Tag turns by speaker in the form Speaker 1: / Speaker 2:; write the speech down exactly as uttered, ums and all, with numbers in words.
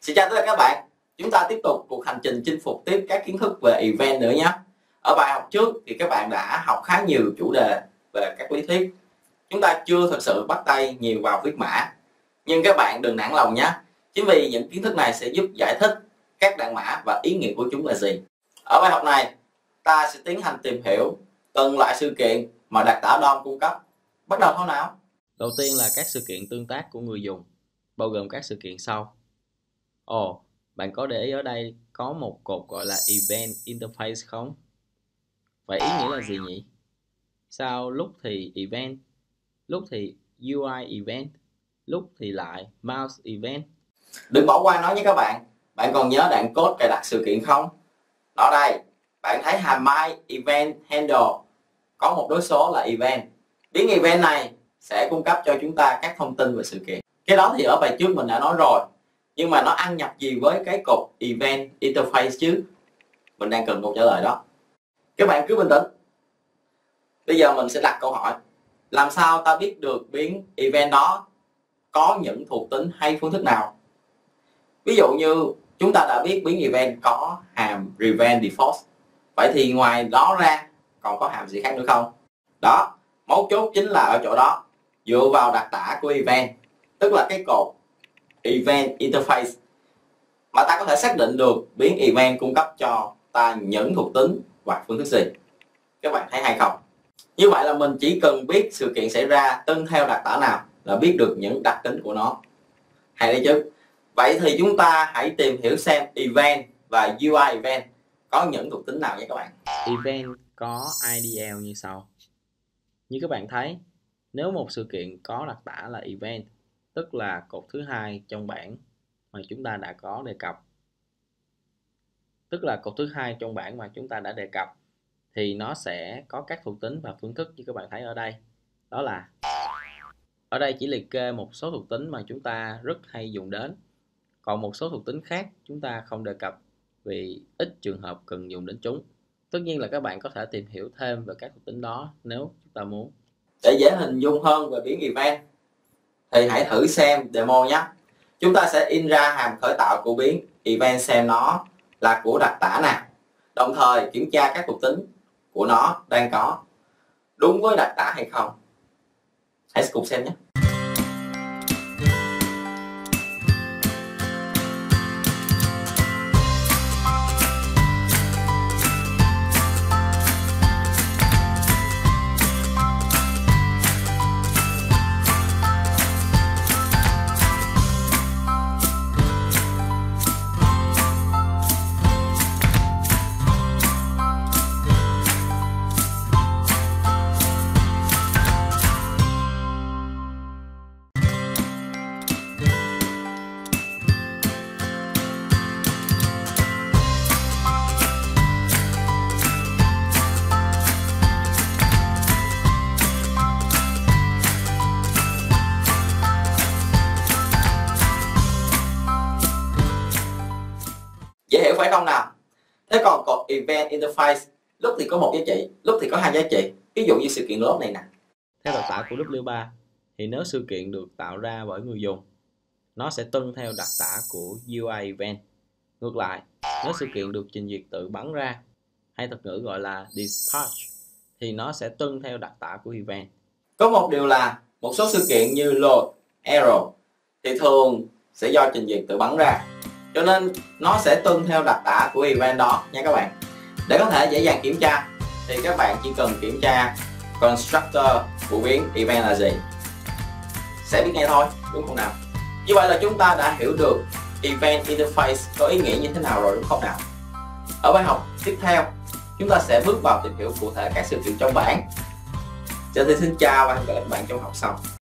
Speaker 1: Xin chào tất cả các bạn. Chúng ta tiếp tục cuộc hành trình chinh phục tiếp các kiến thức về event nữa nhé. Ở bài học trước thì các bạn đã học khá nhiều chủ đề về các lý thuyết. Chúng ta chưa thực sự bắt tay nhiều vào viết mã. Nhưng các bạn đừng nản lòng nhé. Chính vì những kiến thức này sẽ giúp giải thích các đoạn mã và ý nghĩa của chúng là gì. Ở bài học này, ta sẽ tiến hành tìm hiểu từng loại sự kiện mà đặc tả đê o em cung cấp. Bắt đầu thôi nào.
Speaker 2: Đầu tiên là các sự kiện tương tác của người dùng, bao gồm các sự kiện sau. Ồ, bạn có để ý ở đây có một cột gọi là Event Interface không? Vậy ý nghĩa là gì nhỉ? Sao lúc thì Event, lúc thì u i Event, lúc thì lại Mouse Event?
Speaker 1: Đừng bỏ qua nó nhé các bạn. Bạn còn nhớ đoạn code cài đặt sự kiện không? Ở đây, bạn thấy hàm My Event Handle có một đối số là Event. Biến Event này sẽ cung cấp cho chúng ta các thông tin về sự kiện. Cái đó thì ở bài trước mình đã nói rồi. Nhưng mà nó ăn nhập gì với cái cột Event Interface chứ? Mình đang cần câu trả lời đó. Các bạn cứ bình tĩnh. Bây giờ mình sẽ đặt câu hỏi. Làm sao ta biết được biến event đó có những thuộc tính hay phương thức nào? Ví dụ như chúng ta đã biết biến event có hàm prevent default. Vậy thì ngoài đó ra còn có hàm gì khác nữa không? Đó, mấu chốt chính là ở chỗ đó. Dựa vào đặc tả của event, tức là cái cột Event Interface, mà ta có thể xác định được biến event cung cấp cho ta những thuộc tính và phương thức gì. Các bạn thấy hay không? Như vậy là mình chỉ cần biết sự kiện xảy ra tuân theo đặc tả nào là biết được những đặc tính của nó. Hay đấy chứ. Vậy thì chúng ta hãy tìm hiểu xem event và u i event có những thuộc tính nào nhé các bạn.
Speaker 2: Event có i đê lờ như sau. Như các bạn thấy, nếu một sự kiện có đặc tả là event, tức là cột thứ hai trong bảng mà chúng ta đã có đề cập. Tức là cột thứ hai trong bảng mà chúng ta đã đề cập thì nó sẽ có các thuộc tính và phương thức như các bạn thấy ở đây. Đó là ở đây chỉ liệt kê một số thuộc tính mà chúng ta rất hay dùng đến. Còn một số thuộc tính khác chúng ta không đề cập vì ít trường hợp cần dùng đến chúng. Tất nhiên là các bạn có thể tìm hiểu thêm về các thuộc tính đó nếu chúng ta muốn.
Speaker 1: Để dễ hình dung hơn về biến event thì hãy thử xem demo nhé. Chúng ta sẽ in ra hàm khởi tạo của biến event xem nó là của đặc tả nào. Đồng thời kiểm tra các thuộc tính của nó đang có đúng với đặc tả hay không. Hãy cùng xem nhé. Dễ hiểu phải không nào? Thế còn cột Event Interface lúc thì có một giá trị, lúc thì có hai giá trị. Ví dụ như sự kiện load này nè.
Speaker 2: Theo đặc tả của W ba thì nếu sự kiện được tạo ra bởi người dùng, nó sẽ tuân theo đặc tả của u i Event. Ngược lại, nếu sự kiện được trình duyệt tự bắn ra, hay thuật ngữ gọi là dispatch, thì nó sẽ tuân theo đặc tả của Event.
Speaker 1: Có một điều là một số sự kiện như load, error thì thường sẽ do trình duyệt tự bắn ra. Cho nên nó sẽ tuân theo đặc tả của event đó nha các bạn. Để có thể dễ dàng kiểm tra thì các bạn chỉ cần kiểm tra constructor của biến event là gì. Sẽ biết ngay thôi, đúng không nào? Như vậy là chúng ta đã hiểu được Event Interface có ý nghĩa như thế nào rồi đúng không nào? Ở bài học tiếp theo, chúng ta sẽ bước vào tìm hiểu cụ thể các sự kiện trong bảng. Giờ thì xin chào và hẹn gặp lại các bạn trong học sau.